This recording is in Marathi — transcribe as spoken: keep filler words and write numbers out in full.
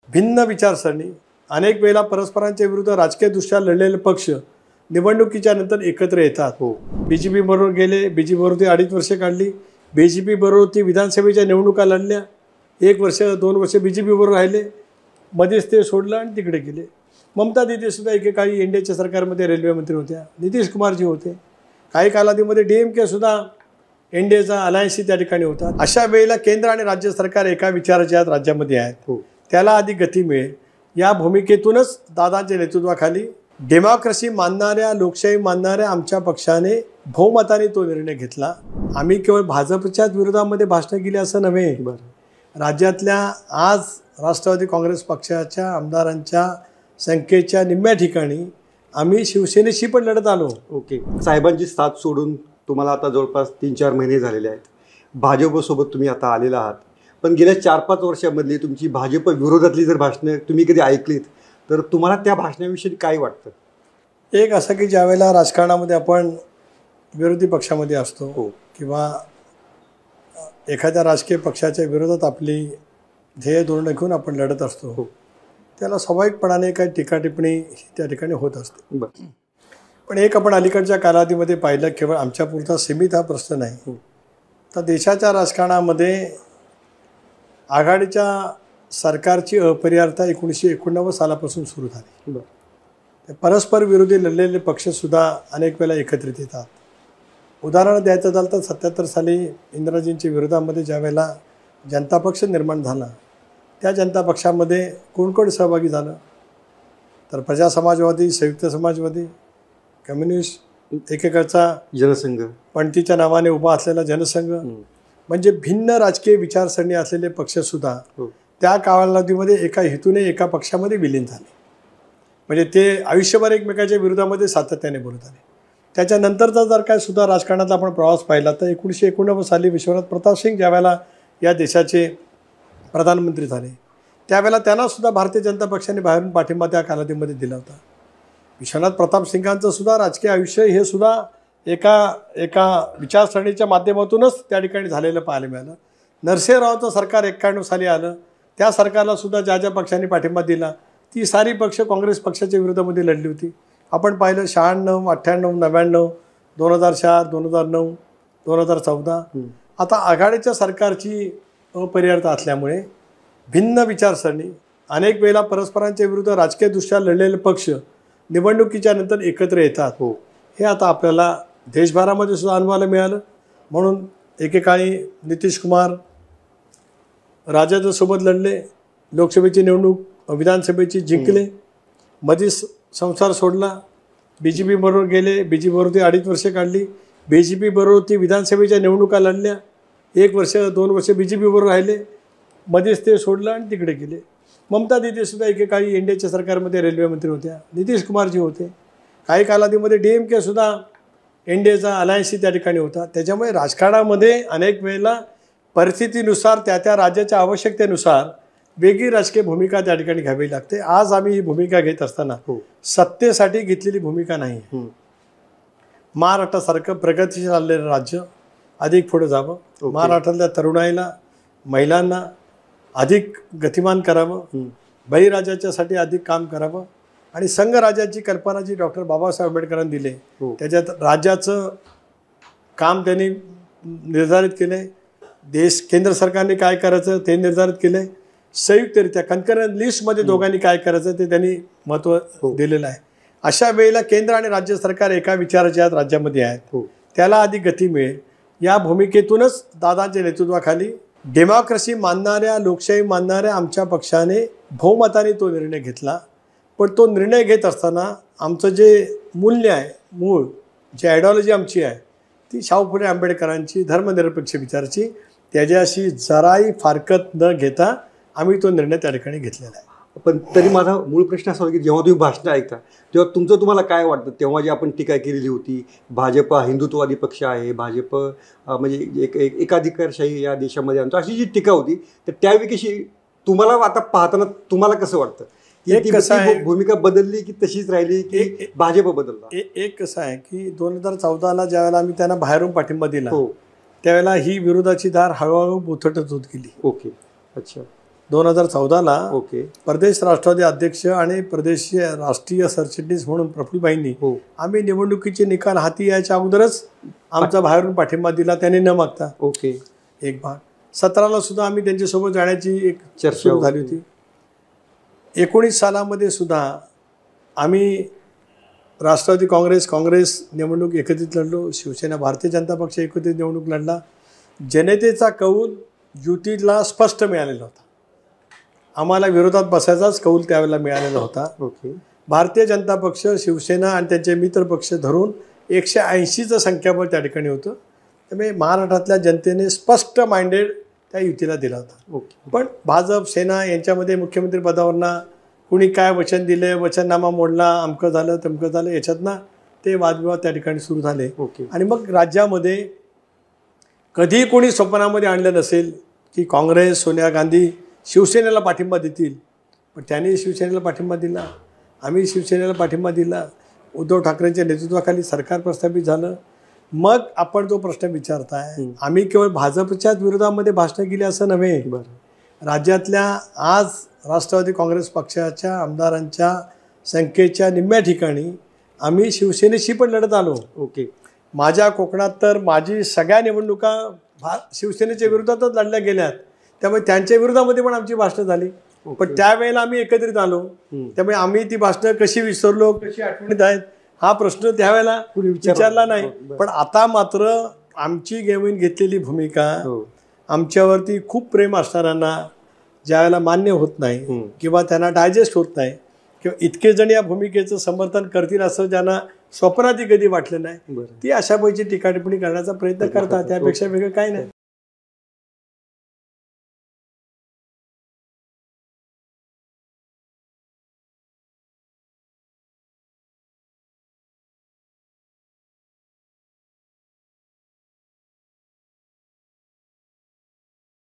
भिन्न विचारसरणी, अनेक वेळेला परस्परांच्या विरुद्ध राजकीयदृष्ट्या लढलेले पक्ष निवडणुकीच्या नंतर एकत्र येतात. हो. बीजेपी बरोबर गेले, बीजेपी बरोबर ती अडीच वर्षे काढली, बीजेपी बरोबर ती विधानसभेच्या निवडणुका लढल्या, एक वर्ष दोन वर्ष बीजेपी बरोबर राहिले, मध्येच ते सोडलं आणि तिकडे गेले. ममता दीदीसुद्धा एकेकाळी एनडीएच्या सरकारमध्ये रेल्वे मंत्री होत्या, नितीश कुमारजी होते, काही कालावधीमध्ये डी एम केसुद्धा एनडीएचा अलायन्सही त्या ठिकाणी होता. अशा वेळेला केंद्र आणि राज्य सरकार एका विचाराच्या राज्यामध्ये आहेत. हो. त्याला अधिक गती मिळेल या भूमिकेतूनच दादांच्या नेतृत्वाखाली डेमोक्रेसी मानणाऱ्या, लोकशाही मानणाऱ्या आमच्या पक्षाने बहुमताने तो निर्णय घेतला. आम्ही केवळ भाजपच्याच विरोधामध्ये भाषणं केली असं नव्हे, राज्यातल्या आज राष्ट्रवादी काँग्रेस पक्षाच्या आमदारांच्या संख्येच्या निम्म्या ठिकाणी आम्ही शिवसेनेशी पण लढत आलो. ओके. साहेबांची साथ सोडून तुम्हाला आता जवळपास तीन चार महिने झालेले आहेत. भाजपसोबत तुम्ही आता आलेला आहात, पण गेल्या चार पाच वर्षामधली तुमची भाजप विरोधातली जर भाषणं तुम्ही कधी ऐकलीत तर तुम्हाला त्या भाषणाविषयी काय वाटतं? एक असं की ज्यावेळेला राजकारणामध्ये आपण विरोधी पक्षामध्ये असतो हो. किंवा एखाद्या राजकीय पक्षाच्या विरोधात आपली ध्येय धोरणं घेऊन आपण लढत असतो, हो. त्याला स्वाभाविकपणाने काही टीका टिप्पणी त्या ठिकाणी होत असते. बरं. पण एक आपण अलीकडच्या कालावधीमध्ये पाहिलं, केवळ आमच्यापुरता सीमित हा प्रश्न नाही, तर देशाच्या राजकारणामध्ये आघाडीच्या सरकारची अपरिहार्यता एकोणीसशे एकोणनव्वद सालापासून सुरू झाली. बरं. परस्पर विरोधी लढलेले पक्षसुद्धा अनेक वेळा एकत्रित येतात. उदाहरण द्यायचं झालं तर सत्याहत्तर साली इंदिराजींच्या विरोधामध्ये ज्या वेळेला जनता पक्ष निर्माण झाला, त्या जनता पक्षामध्ये कोण कोण सहभागी झालं तर प्रजा समाजवादी, संयुक्त समाजवादी, कम्युनिस्ट, एकेकाळचा जनसंघ, पणतीच्या नावाने उभा असलेला जनसंघ, म्हणजे भिन्न राजकीय विचारसरणी असलेले पक्षसुद्धा त्या कालावधीमध्ये एका हेतूने एका पक्षामध्ये विलीन झाले. म्हणजे ते आयुष्यभर एकमेकाच्या विरोधामध्ये सातत्याने बोलत आले. त्याच्यानंतरचा जर काय सुद्धा राजकारणाचा आपण प्रवास पाहिला तर एकोणीसशे एकोणनव्वद साली विश्वनाथ प्रताप सिंग ज्या वेळेला या देशाचे प्रधानमंत्री झाले, त्यावेळेला त्यांनासुद्धा भारतीय जनता पक्षाने बाहेरून पाठिंबा त्या कालावधीमध्ये दिला होता. विश्वनाथ प्रताप सिंगांचं सुद्धा राजकीय आयुष्य हे सुद्धा एका एका विचारसरणीच्या माध्यमातूनच त्या ठिकाणी झालेलं पाहायला मिळालं. नरसिंहरावांचं सरकार एक्क्याण्णव साली आलं, त्या सरकारला सुद्धा ज्या ज्या पक्षांनी पाठिंबा दिला ती सारी पक्ष काँग्रेस पक्षाच्या विरोधामध्ये लढली होती. आपण पाहिलं शहाण्णव, अठ्ठ्याण्णव, नव्याण्णव, दोन हजार चार, दोन हजार नऊ, दोन हजार चौदा. आता आघाडीच्या सरकारची अपरिहार्यता असल्यामुळे भिन्न विचारसरणी, अनेक वेळेला परस्परांच्या विरुद्ध राजकीयदृष्ट्या लढलेले पक्ष निवडणुकीच्या नंतर एकत्र येतात. हो. हे आता आपल्याला देशभरामध्ये सुद्धा अनुभवायला मिळालं. म्हणून एकेकाळी नितीश कुमार राजदसोबत लढले, लोकसभेची निवडणूक, विधानसभेची जिंकले, मध्येच संसार सोडला, बी जे पी बरोबर गेले, बी जे पी बरोबर ती अडीच वर्षे काढली, बी जे पी बरोबर ती विधानसभेच्या निवडणुका लढल्या, एक वर्ष दोन वर्ष बी जे पी बरोबर राहिले, मध्येच ते सोडलं आणि तिकडे गेले. ममता दीदीसुद्धा एकेकाळी एनडीएच्या सरकारमध्ये रेल्वे मंत्री होत्या, नितीश कुमारजी होते, काही कालावधीमध्ये डी एम केसुद्धा एनडीएचा अलायन्सही त्या ठिकाणी होता. त्याच्यामुळे राजकारणामध्ये अनेक वेळेला परिस्थितीनुसार, त्या त्या राज्याच्या आवश्यकतेनुसार वेगळी राजकीय भूमिका त्या ठिकाणी घ्यावी लागते. आज आम्ही ही भूमिका घेत असताना सत्तेसाठी घेतलेली भूमिका नाही. महाराष्ट्रासारखं प्रगतीशील आलेलं राज्य अधिक पुढे जावं, महाराष्ट्रातल्या तरुणाईला, महिलांना अधिक गतिमान करावं, बळीराजाच्यासाठी अधिक काम करावं आणि संघराज्याची कल्पना जी डॉक्टर बाबासाहेब आंबेडकरांनी दिली, त्याच्यात राज्याचं काम त्यांनी निर्धारित केले. देश केंद्र सरकारने काय करायचं ते निर्धारित केले. संयुक्तरित्या कन्करंट लिस्टमध्ये दोघांनी काय करायचं ते त्यांनी महत्त्व दिलेलं आहे. अशा वेळेला केंद्र आणि राज्य सरकार एका विचाराच्या राज्यामध्ये आहेत, त्याला अधिक गती मिळेल या भूमिकेतूनच दादांच्या नेतृत्वाखाली डेमोक्रेसी मानणाऱ्या, लोकशाही मानणाऱ्या आमच्या पक्षाने बहुमताने तो निर्णय घेतला. पण तो निर्णय घेत असताना आमचं जे मूल्य आहे, मूळ जी आयडिओलॉजी आमची आहे ती शाहू फुले आंबेडकरांची धर्मनिरपेक्ष विचाराची, त्याच्याशी जराही फारकत न घेता आम्ही तो निर्णय त्या ठिकाणी घेतलेला आहे. पण तरी माझा मूळ प्रश्न असा होता की जेव्हा तुम्ही भाषणं ऐकता तेव्हा तुमचं तुम्हाला काय वाटतं? तेव्हा जी आपण टीका केलेली होती, भाजप हिंदुत्ववादी पक्ष आहे, भाजप म्हणजे एक एक एकाधिकारशाही या देशामध्ये आणतो, अशी जी टीका होती, तर त्याविषयी तुम्हाला आता पाहताना तुम्हाला कसं वाटतं? एक कसं आहे, भूमिका बदलली की तशीच राहिली की भाजप बदलला? एक कसं आहे की दोन हजार चौदाला ज्यावेळेला आम्ही त्यांना बाहेरून पाठिंबा दिला, हो, त्यावेळेला ही विरोधाची धार हळूहळू बोथटत होत गेली. ओके, अच्छा. दोन हजार चौदाला ओके प्रदेश राष्ट्रवादी अध्यक्ष आणि प्रदेश राष्ट्रीय सरचिटणीस म्हणून प्रफुल्लबाईंनी हो आम्ही निवडणुकीचे निकाल हाती यायच्या अगोदरच आमचा बाहेरून पाठिंबा दिला, त्याने न मागता. ओके एक भाग सतराला सुद्धा आम्ही त्यांच्यासोबत जाण्याची एक चर्चा सुरू झाली होती. एकोणीस सालामध्ये सुद्धा आम्ही राष्ट्रवादी काँग्रेस काँग्रेस निवडणूक एकत्रित लढलो, शिवसेना भारतीय जनता पक्ष एकत्रित निवडणूक लढला. जनतेचा कौल युतीला स्पष्ट मिळालेला होता. आम्हाला विरोधात बसायचाच कौल त्यावेळेला मिळालेला होता. ओके भारतीय जनता पक्ष, शिवसेना आणि त्यांचे मित्र पक्ष धरून एकशे ऐंशीचं संख्याबळ त्या ठिकाणी होतं. त्यामुळे महाराष्ट्रातल्या जनतेने स्पष्ट माइंडेड त्या युतीला दिला होता. ओके पण भाजप सेना यांच्यामध्ये मुख्यमंत्री पदावरनं कुणी काय वचन दिले, वचननामा मोडला, अमकं झालं तमकं झालं, याच्यातनं ते वादविवाद त्या ठिकाणी सुरू झाले. ओके आणि मग राज्यामध्ये कधी कोणी स्वप्नामध्ये आणलं नसेल की काँग्रेस, सोनिया गांधी शिवसेनेला पाठिंबा देतील, पण त्यांनी शिवसेनेला पाठिंबा दिला, आम्ही शिवसेनेला पाठिंबा दिला. उद्धव ठाकरेंच्या नेतृत्वाखाली सरकार प्रस्थापित झालं. मग आपण जो प्रश्न विचारताय, आम्ही केवळ भाजपच्याच विरोधामध्ये भाषणं केली असं नव्हे. बरं राज्यातल्या आज राष्ट्रवादी काँग्रेस पक्षाच्या आमदारांच्या संख्येच्या निम्म्या ठिकाणी आम्ही शिवसेनेशी पण लढत आलो. ओके माझ्या कोकणात तर माझी सगळ्या निवडणुका भा शिवसेनेच्या विरोधातच लढल्या गेल्यात. त्यामुळे त्यांच्या विरोधामध्ये पण आमची भाषणं झाली. पण त्यावेळेला आम्ही एकत्रित आलो. त्यामुळे आम्ही ती भाषणं कशी विसरलो, कशी आठवणीत आहेत, हा प्रश्न त्यावेळेला कुणी विचारला नाही. पण आता मात्र आमची घेऊन घेतलेली भूमिका हो आमच्यावरती खूप प्रेम असणाऱ्यांना ज्यावेळेला मान्य होत नाही किंवा त्यांना डायजेस्ट होत नाही किंवा इतके जण या भूमिकेचं समर्थन करतील असं ज्यांना स्वप्नातही कधी वाटलं नाही, बरं ती अशा पैकी टीका टिप्पणी करण्याचा प्रयत्न करतात. त्यापेक्षा वेगळं काही नाही.